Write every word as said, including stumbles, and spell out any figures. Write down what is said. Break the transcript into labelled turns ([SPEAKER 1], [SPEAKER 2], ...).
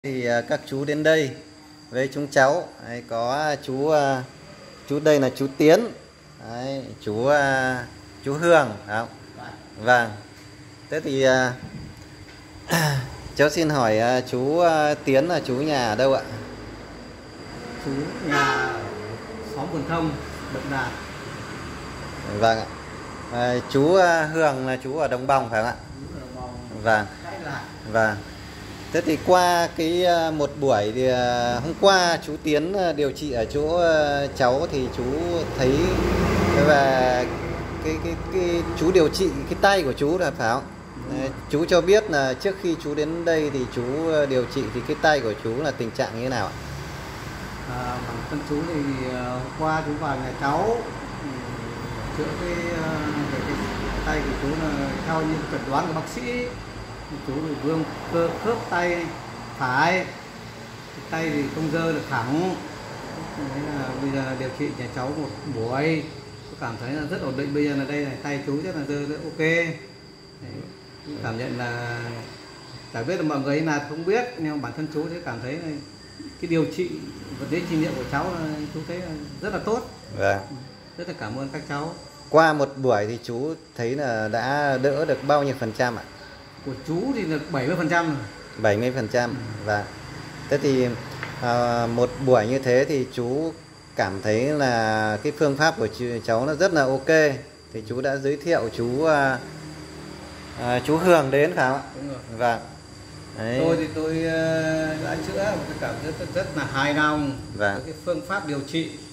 [SPEAKER 1] Thì các chú đến đây với chúng cháu. Đấy, có chú chú đây là chú Tiến. Đấy, chú chú Hương, phải không? Vâng. Thế thì cháu xin hỏi chú Tiến là chú nhà ở đâu ạ?
[SPEAKER 2] Chú nhà xóm Vườn Thông, Đậm Đà.
[SPEAKER 1] Vâng ạ. À, chú Hương là chú ở Đồng Bòng phải không ạ? Vâng. Vâng. Thế thì qua cái một buổi thì hôm qua chú Tiến điều trị ở chỗ cháu thì chú thấy về cái cái cái chú điều trị cái tay của chú là phải không? Ừ. Chú cho biết là trước khi chú đến đây thì chú điều trị thì cái tay của chú là tình trạng như thế nào ạ?
[SPEAKER 2] À, bản thân chú thì hôm qua chú vào nhà cháu chữa cái, cái, cái tay của chú là theo như chẩn đoán của bác sĩ. Chú bị vương cơ khớp tay phải, cái tay thì không dơ được thẳng. Đấy là bây giờ điều trị nhà cháu một buổi, tôi cảm thấy là rất ổn định. Bây giờ là đây này, tay chú rất là dơ, rất ok. Đấy, cảm nhận là chả biết là mọi người nào không biết, nhưng bản thân chú thì cảm thấy là cái điều trị vật lý trị liệu của cháu là chú thấy là rất là tốt.
[SPEAKER 1] Vâng.
[SPEAKER 2] Rất là cảm ơn các cháu.
[SPEAKER 1] Qua một buổi thì chú thấy là đã đỡ được bao nhiêu phần trăm ạ?
[SPEAKER 2] Của chú thì được bảy mươi phần trăm rồi.
[SPEAKER 1] bảy mươi phần trăm. Và thế thì à, một buổi như thế thì chú cảm thấy là cái phương pháp của cháu nó rất là ok. Thì chú đã giới thiệu chú à, à, chú Hương đến phải không ạ?
[SPEAKER 2] Đúng rồi.
[SPEAKER 1] Vâng. Đấy.
[SPEAKER 2] Tôi thì tôi đã chữa một cái cảm giác rất, rất là hài lòng với cái phương pháp điều trị